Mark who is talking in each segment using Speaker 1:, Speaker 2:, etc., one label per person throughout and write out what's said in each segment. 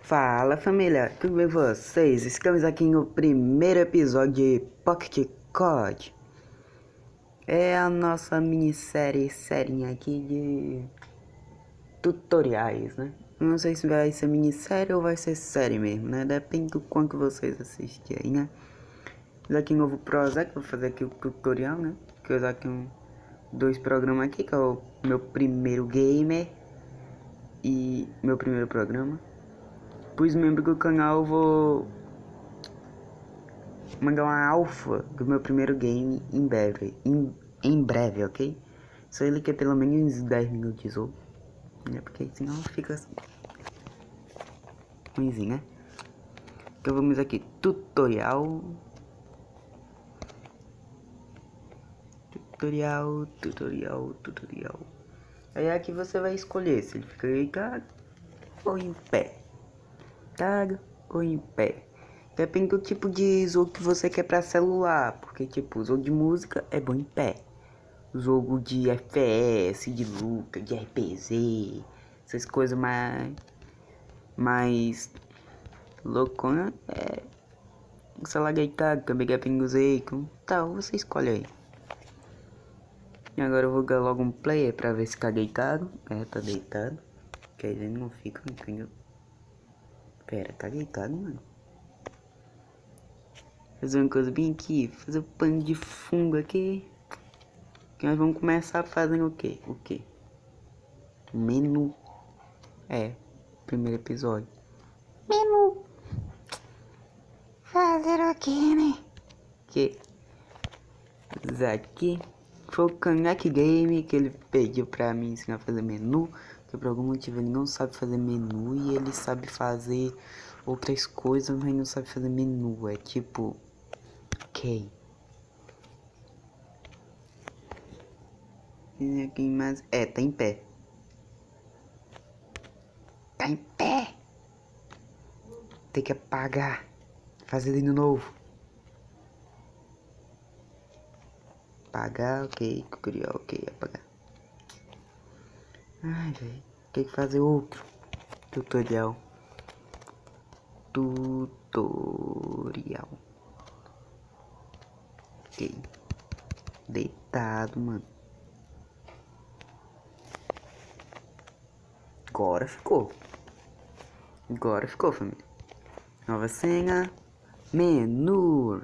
Speaker 1: Fala família, tudo bem com vocês? Estamos aqui no primeiro episódio de Pocket Code. É a nossa minissérie aqui de tutoriais, né? Não sei se vai ser minissérie ou vai ser série mesmo, né? Depende do quanto vocês assistirem, né? Vou aqui um novo projeto, vou fazer aqui o tutorial, né? Que eu usar aqui dois programas aqui, que é o meu primeiro gamer e meu primeiro programa. Pros membros do canal eu vou mandar uma alfa do meu primeiro game em breve, ok? Só ele quer pelo menos 10 minutos ou, né? Porque senão fica assim ruimzinho, né? Então vamos aqui, tutorial. Aí aqui você vai escolher se ele fica deitado ou em pé. Deitado ou em pé. Depende do tipo de jogo que você quer pra celular. Porque tipo, jogo de música é bom em pé. Jogo de FPS, de luta, de RPG. Essas coisas mais loucona é o celular deitado, também depende do jeito. Tal, você escolhe aí. E agora eu vou dar logo um player pra ver se tá deitado. É, tá deitado. Que aí ele não fica, entendeu? Pera, tá deitado, mano. Fazer uma coisa bem aqui. Fazer um pano de fundo aqui. Que nós vamos começar fazendo o quê? O quê? Menu. É, primeiro episódio. Menu. Fazer o quê, né? Que? Isso aqui. Foi o Kanak Game que ele pediu pra mim ensinar a fazer menu. Que por algum motivo ele não sabe fazer menu e ele sabe fazer outras coisas, mas não sabe fazer menu. É tipo, ok. E aqui mais, tá em pé. Tá em pé. Tem que apagar. Fazer de novo. Apagar, ok. Criar, ok. Apagar. Ai, velho. Tem que fazer outro tutorial. Ok. Deitado, mano. Agora ficou. Família. Nova senha. Menu.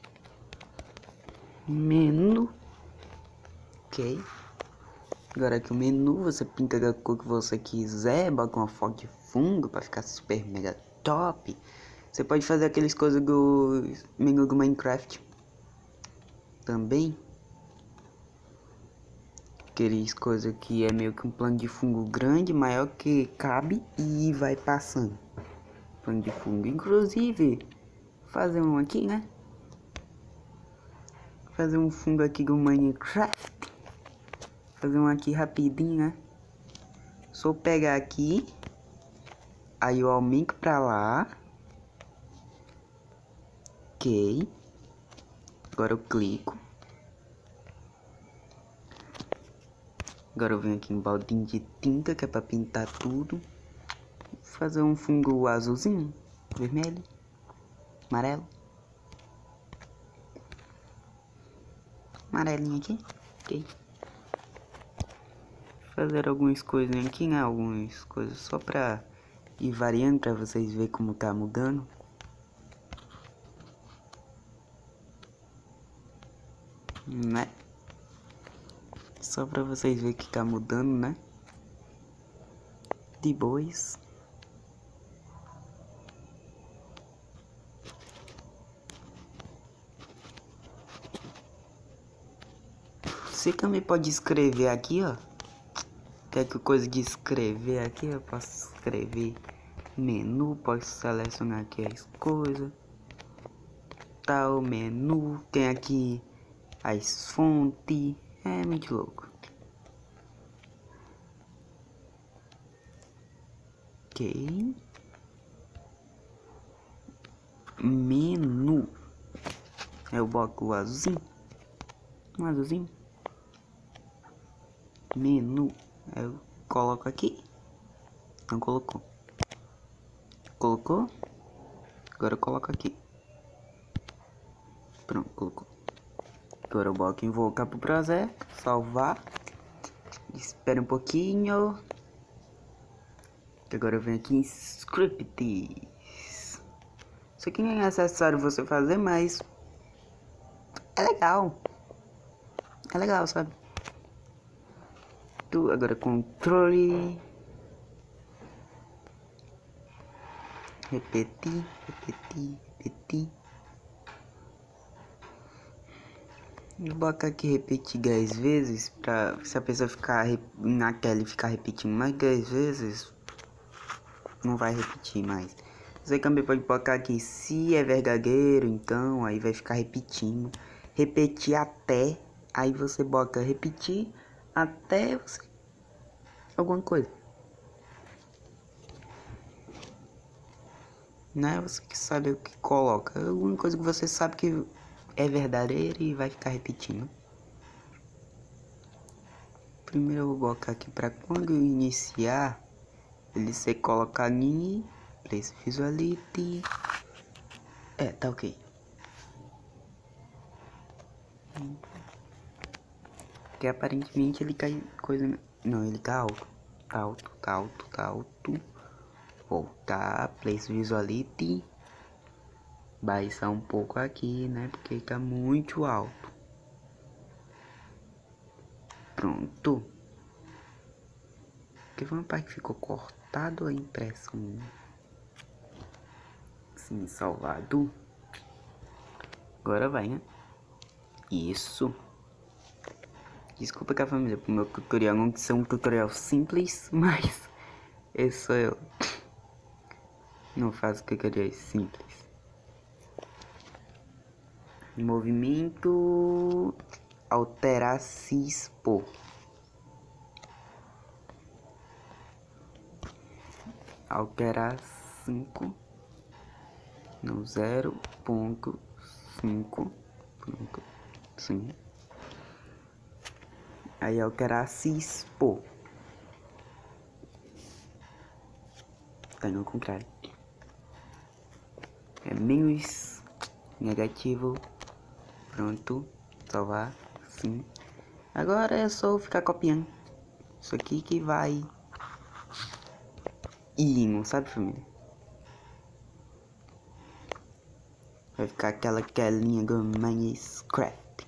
Speaker 1: Ok. Agora aqui o menu, você pinta da cor que você quiser, bota uma foto de fundo para ficar super mega top. Você pode fazer aquelas coisas do menu do Minecraft também. Aquelas coisas que é meio que um plano de fundo grande, maior que cabe e vai passando. Plano de fundo, inclusive, fazer um aqui, né? Fazer um fundo aqui do Minecraft. Fazer um aqui rapidinho, né? Só pegar aqui. Aí eu aumento pra lá. Ok. Agora eu clico. Agora eu venho aqui em baldinho de tinta, que é pra pintar tudo. Vou fazer um fundo azulzinho, vermelho, amarelo. Amarelinho aqui. Ok. Fazer algumas coisinhas aqui, né? Algumas coisas só pra ir variando, pra vocês verem como tá mudando. Né? Só pra vocês verem que tá mudando, né? De bois. Você também pode escrever aqui, ó. Quer que coisa de escrever aqui? Eu posso escrever menu, posso selecionar aqui as coisas. Tal menu, tem aqui as fontes. É muito louco. Ok. Menu. Eu boto o azulzinho. Um azulzinho. Menu. Eu coloco aqui. Não colocou. Colocou? Agora coloca aqui. Pronto, colocou. Agora eu vou invocar pro projeto, salvar. Espera um pouquinho. Agora eu venho aqui em scripts. Isso aqui nem é necessário você fazer, mas é legal. É legal, sabe? Agora controle. Repetir. Eu vou botar aqui repetir 10 vezes. Pra se a pessoa ficar naquela e ficar repetindo mais 10 vezes, não vai repetir mais. Você também pode colocar aqui se é verdadeiro, então aí vai ficar repetindo. Repetir até. Aí você bota repetir até você... alguma coisa. Não é você que sabe o que coloca. É alguma coisa que você sabe que é verdadeira e vai ficar repetindo. Primeiro eu vou colocar aqui para quando eu iniciar ele ser colocado em Place Visuality. Tá ok. Porque aparentemente ele cai coisa... Não, ele tá alto. Tá alto. Voltar, Place Visuality. Baixar um pouco aqui, né? Porque tá muito alto. Pronto. Porque foi uma parte que ficou cortado a impressão. Sim, salvado. Agora vai, né? Isso. Desculpa que a família, pro meu tutorial não ser um tutorial simples, mas esse sou eu. Não faço tutoriais simples. Movimento. Alterar cispo. Alterar 5. No 0.5. Sim. Aí alterar cispo. Tá no contrário. É menos negativo. Pronto. Salvar. Sim. Agora é só ficar copiando. Isso aqui que vai indo, sabe, família? Vai ficar aquela linha do Minecraft.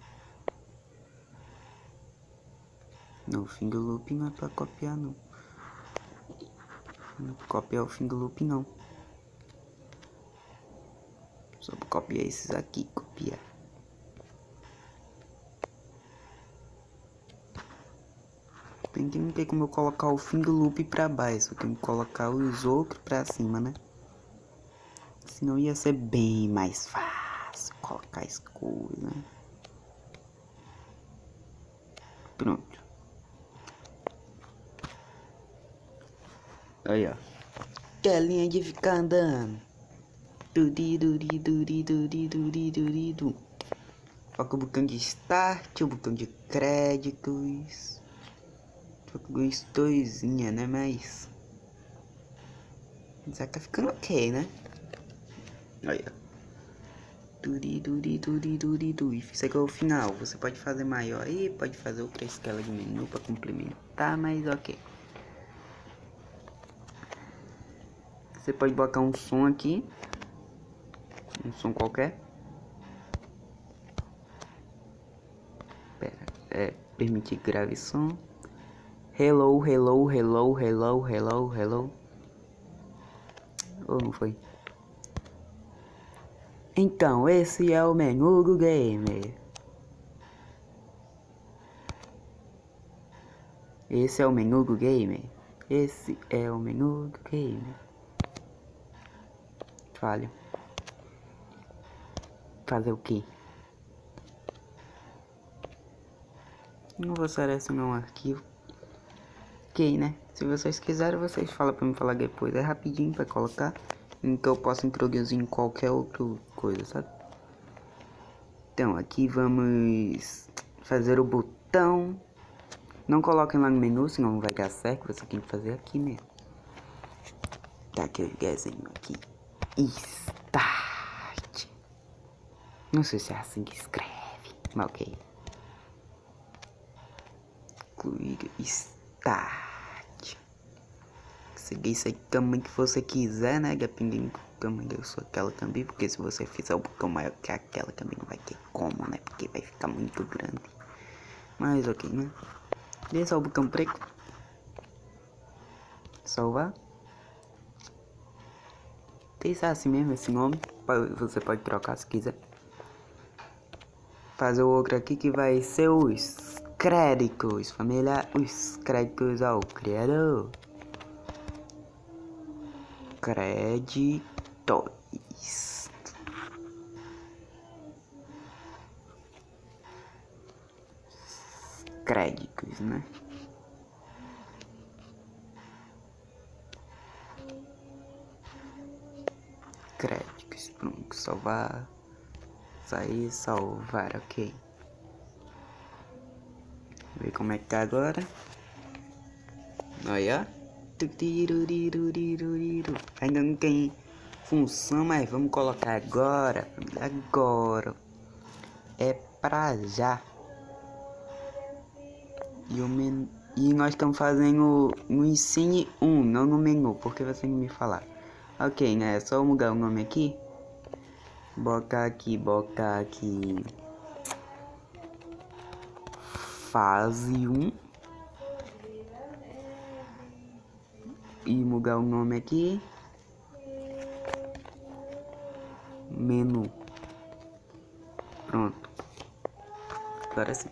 Speaker 1: No fim do loop não é pra copiar, não. Não copiar o fim do loop, não. Só pra copiar esses aqui, copiar. Tem que não ter como eu colocar o fim do loop pra baixo. Eu tenho que colocar os outros pra cima, né? Senão ia ser bem mais fácil colocar as coisas, né? Pronto. Aí, ó. Telinha de ficar andando. Coloca o botão de start, o botão de créditos. Gostosinha, né? Mas já tá ficando ok, né? Olha. E isso aqui é o final. Você pode fazer maior aí, pode fazer outra escala de menu pra complementar, mas ok. Você pode botar um som aqui. Um som qualquer. Pera, permitir grave som. Hello. Ou não foi? Então, esse é o menu do game. Esse é o menu do game. Esse é o menu do game. Falha. Fazer o quê? Não vou selecionar um arquivo. Ok, né? Se vocês quiserem, vocês falam pra me falar depois. É rapidinho pra colocar. Então eu posso introduzir em qualquer outra coisa, sabe? Então, aqui vamos fazer o botão. Não coloquem lá no menu, senão não vai dar certo. Você tem que fazer aqui mesmo. Tá aqui o desenho aqui. Start. Não sei se é assim que escreve, mas ok. Clica Start. Seguir isso aí também que você quiser, né? Dependendo do tamanho da sua tela também. Porque se você fizer o botão maior que aquela também não vai ter como, né? Porque vai ficar muito grande. Mas ok, né? Dê só o botão preto. Salvar. Deixa assim mesmo esse nome. Você pode trocar se quiser. Fazer o outro aqui que vai ser os créditos. Família, os créditos ao criador. Créditos. Créditos, né? Créditos, pronto, salvar. Sair, salvar, ok. Ver como é que tá agora. Olha. Ainda não tem função, mas vamos colocar agora. Agora. É pra já. E nós estamos fazendo no Ensine 1, não no menu, porque você não me falar. Ok, né? É só mudar o nome aqui. Botar aqui. Fase 1. E mudar o nome aqui. Menu. Pronto. Agora sim.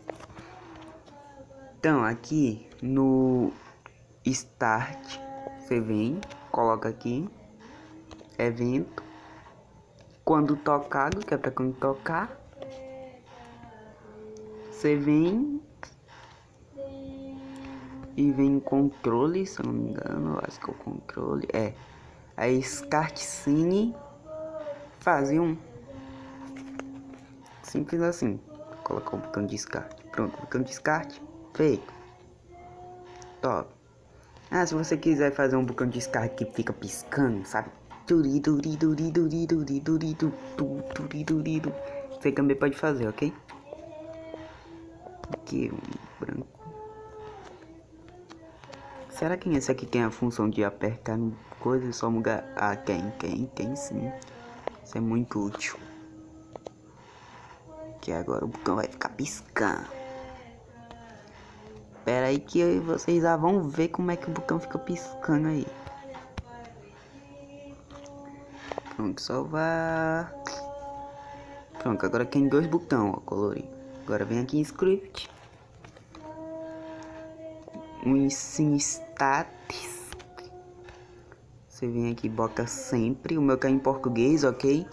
Speaker 1: Então aqui no Start, você vem, coloca aqui, evento, quando tocado, que é pra quando tocar, você vem e vem controle, se eu não me engano, acho que é o controle, aí Start Cine, fase 1, simples assim, colocar o botão de descarte, pronto, botão de descarte, feito, top. Ah, se você quiser fazer um botão de descarga que fica piscando, sabe? Você também pode fazer, ok? Aqui, um branco. Será que esse aqui tem a função de apertar no coisa e só mudar? Ah, tem sim. Isso é muito útil. Que agora o botão vai ficar piscando. Espera aí que vocês já vão ver como é que o botão fica piscando aí. Pronto, salvar. Pronto, agora tem dois botões, ó, colorido. Agora vem aqui em script. Um ensino status. Você vem aqui e bota sempre. O meu tá em português, ok?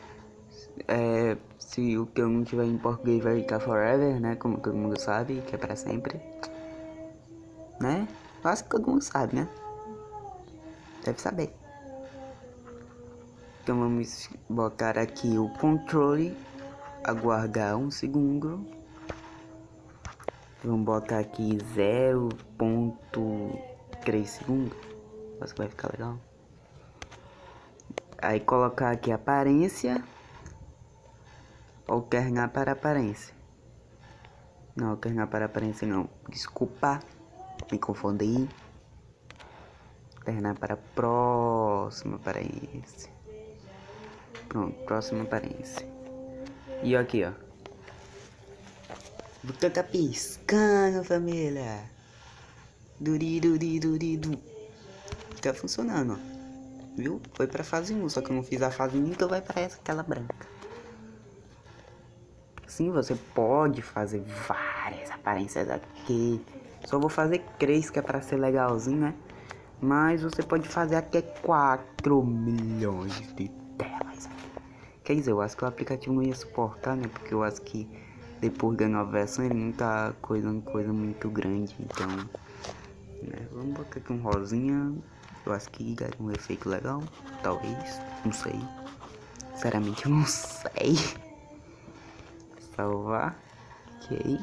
Speaker 1: Se o que eu não tiver em português vai ficar forever, né? Como todo mundo sabe, que é pra sempre. Né? Eu acho que todo mundo sabe, né? Deve saber. Então vamos botar aqui o controle. Aguardar um segundo. Vamos botar aqui 0.3 segundos. Acho que vai ficar legal. Aí colocar aqui aparência. Alternar para aparência. Não, alternar para aparência não. Desculpa. Me confundi. Alternar para próxima aparência. Pronto, próxima aparência. E aqui, ó. Botão tá piscando, família. Duridu. Tá funcionando, ó. Viu? Foi pra fase 1, só que eu não fiz a fase 1, então vai pra essa, aquela branca. Sim, você pode fazer várias aparências aqui. Só vou fazer 3, que é pra ser legalzinho, né? Mas você pode fazer até 4 milhões de telas. Quer dizer, eu acho que o aplicativo não ia suportar, né? Porque eu acho que depois da nova versão ele não tá coisa muito grande. Então, né? Vamos botar aqui um rosinha. Eu acho que daria um efeito legal. Talvez, não sei. Sinceramente eu não sei. Salvar. Ok.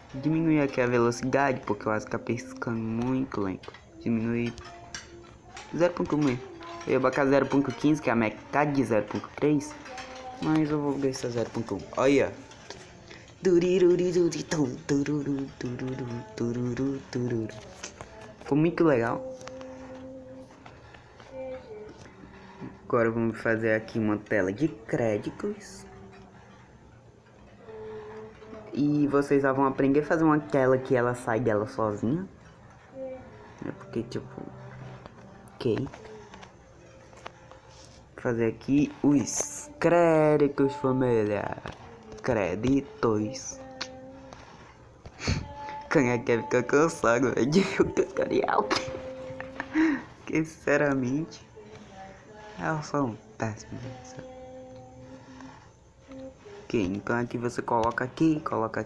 Speaker 1: Diminuir aqui a velocidade, porque eu acho que tá piscando muito lento. Diminuir 0.1 mesmo. Eu ia botar 0.15, que é a metade de 0.3. Mas eu vou ver se é 0.1. Olha. Ficou muito legal. Agora vamos fazer aqui uma tela de créditos. E vocês já vão aprender a fazer uma tela que ela sai dela sozinha. É porque tipo... Ok. Fazer aqui os créditos, família. Créditos. Quem é que fica cansado de ver o tutorial? Que sinceramente eu sou um péssimo. Ok, então aqui você coloca aqui.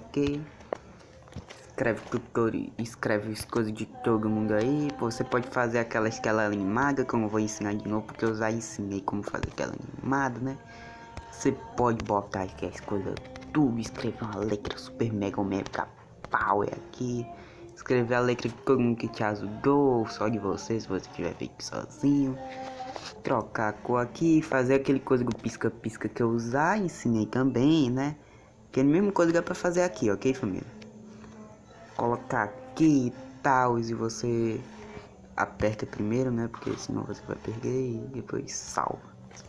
Speaker 1: Escreve tutorial, escreve as coisas de todo mundo aí. Você pode fazer aquelas tela animada, que eu não vou ensinar de novo, porque eu já ensinei como fazer tela animada, né? Você pode botar aqui as coisas tudo, escrever uma letra super mega power aqui. Escrever a letra de todo mundo que te ajudou, só de você, se você tiver feito sozinho. Trocar a cor aqui, fazer aquele coisa do pisca-pisca que eu já ensinei também, né? Que é a mesma coisa que é pra fazer aqui, ok, família? Colocar aqui e tal, e você aperta primeiro, né? Porque senão você vai perder e depois salva.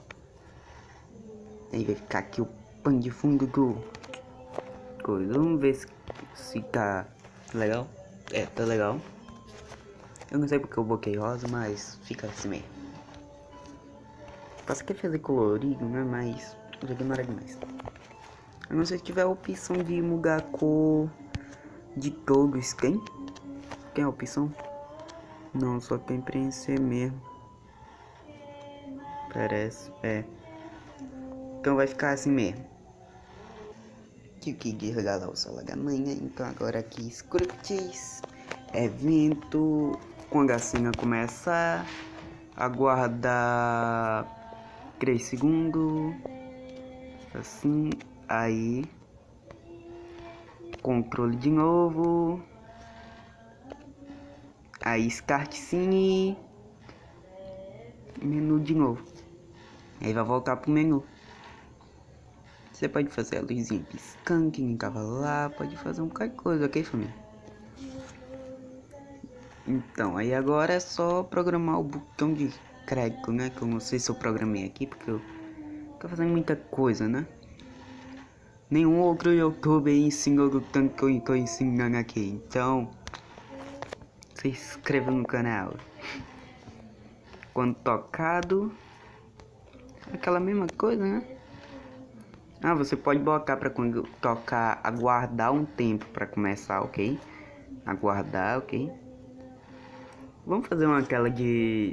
Speaker 1: Aí vai ficar aqui o pano de fundo do coisa. Vamos ver se tá legal. É, tá legal. Eu não sei porque eu bloqueei rosa, mas fica assim mesmo. Posso querer fazer colorido, né? Mas já demora demais. A não ser que tiver a opção de mudar a cor de todos. Tem? Tem a opção? Não, só tem preencher mesmo. Parece, é. Então vai ficar assim mesmo. Tive que desligar lá o celular da manhã. Então agora aqui scripts. Evento. Quando a cena começar. Aguardar 3 segundos. Assim. Aí. Controle de novo. Aí start scene. Menu de novo. Aí vai voltar pro menu. Você pode fazer a luzinha piscando que nem tava lá. Pode fazer um bocado de coisa, ok, família? Então, aí agora é só programar o botão de crédito, né? Que eu não sei se eu programei aqui, porque eu tô fazendo muita coisa, né? Nenhum outro youtuber ensinou o tanto que eu tô ensinando aqui. Então, se inscreva no canal. Quando tocado, aquela mesma coisa, né? Ah, você pode botar para quando tocar, aguardar um tempo para começar, ok? Aguardar, ok? Vamos fazer uma tela de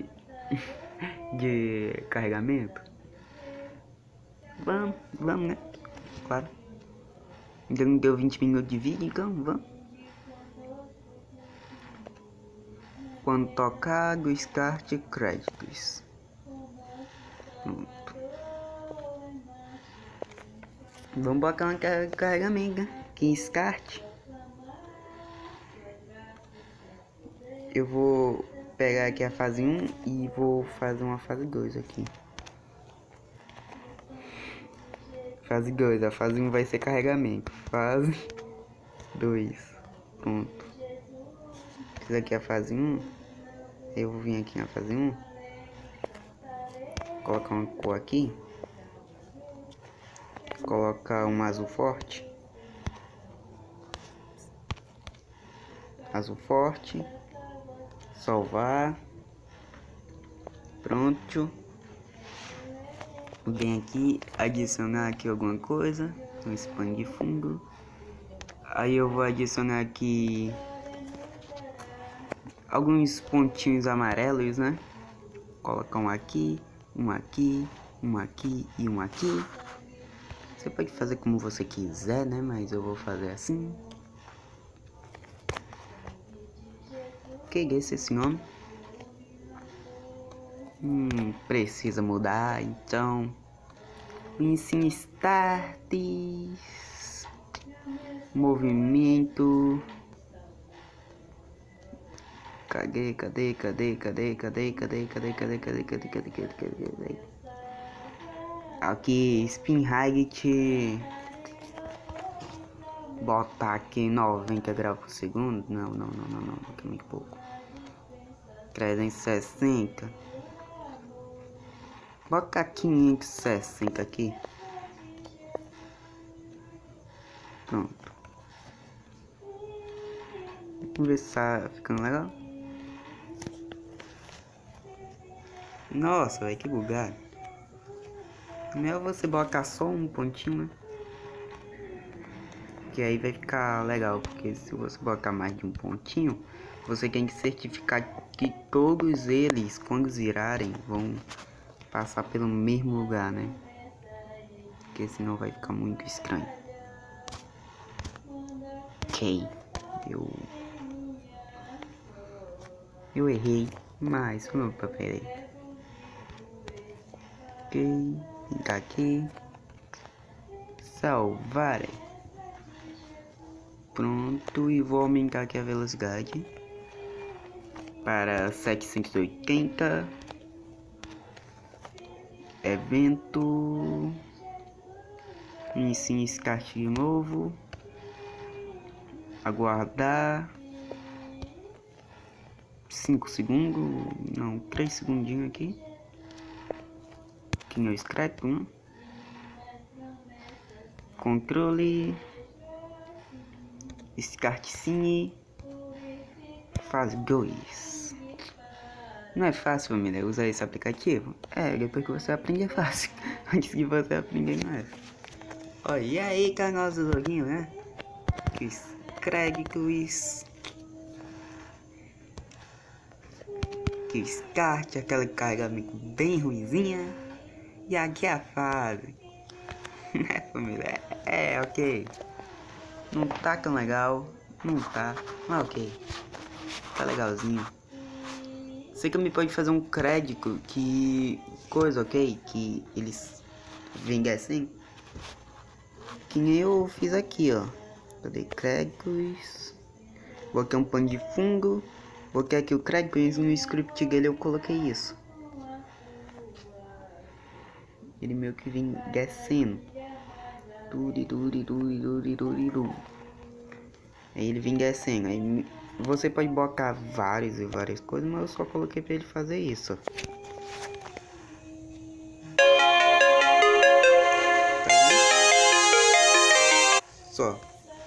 Speaker 1: de carregamento? Vamos, né? Claro. Ainda não deu 20 minutos de vídeo, então vamos. Quando tocar do start créditos. Pronto. Vamos botar uma carregamento, né? Que start. Eu vou pegar aqui a fase 1 e vou fazer uma fase 2 aqui. Fase 2, a fase 1 vai ser carregamento. Fase 2. Pronto. Fiz aqui a fase 1. Eu vou vir aqui na fase 1. Colocar uma cor aqui. Colocar um azul forte. Azul forte. Salvar. Pronto. Vem aqui, adicionar aqui alguma coisa. Um pano de fundo. Aí eu vou adicionar aqui alguns pontinhos amarelos, né? Colocar um aqui, um aqui, um aqui e um aqui. Você pode fazer como você quiser, né? Mas eu vou fazer assim. Ok, esse nome. Precisa mudar, então. Ensino start. Movimento. Cadê? Aqui, Spin Height. Botar aqui 90 graus por segundo. Não, que é muito pouco. 360. Bota 560 aqui. Pronto. Vamos ver se tá ficando legal. Nossa, velho, que bugado. Melhor você botar só um pontinho, né? Que aí vai ficar legal. Porque se você botar mais de um pontinho, você tem que certificar que todos eles, quando virarem, vão passar pelo mesmo lugar, né? Porque senão vai ficar muito estranho. Ok. Eu errei, mas vamos pra frente. Ok, ficar aqui. Salvar. Pronto, e vou aumentar aqui a velocidade para 780. Evento. Inicie start de novo. Aguardar 5 segundos, não, 3 segundinhos aqui. Aqui no scrap, né? Controle. Start sim. Fase 2. Não é fácil, família, usar esse aplicativo. Depois que você aprende é fácil. Antes que você aprender não é. Olha, e aí, canal do joguinho, né? Os créditos. Que start, aquele carregamento bem ruimzinha. E aqui é a fase. Né, família? Ok. Não tá tão legal. Não tá. Mas ok. Tá legalzinho. Você também pode fazer um crédito que... Coisa, ok? Que eles vendem assim. Que nem eu fiz aqui, ó. Cadê créditos? Botei um pano de fundo. Botei aqui o crédito e no script dele eu coloquei isso. Ele meio que vem descendo. Aí ele vem descendo. Aí você pode botar várias coisas, mas eu só coloquei pra ele fazer isso. Só.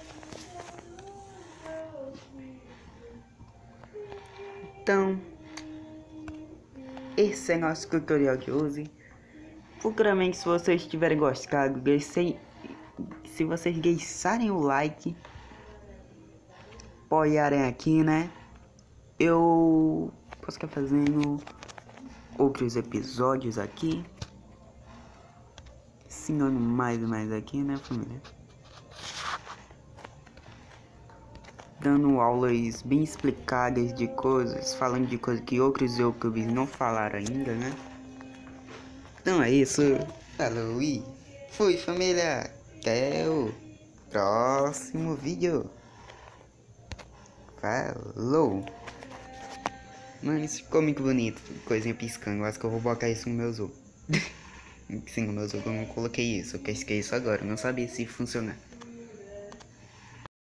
Speaker 1: Então, esse é nosso tutorial de hoje. Futuramente, se vocês tiverem gostado, se vocês deixarem o like, apoiarem aqui, né? Eu posso ficar fazendo outros episódios aqui, ensinando mais aqui, né, família? Dando aulas bem explicadas de coisas, falando de coisas que outros youtubers não falaram ainda, né? Então é isso. Falou e fui, família. Até o próximo vídeo. Falou. Mano, isso ficou muito bonito. Coisinha piscando. Eu acho que eu vou botar isso no meu jogo. Sim, no meu jogo eu não coloquei isso. Eu pesquei isso agora. Eu não sabia se funcionar.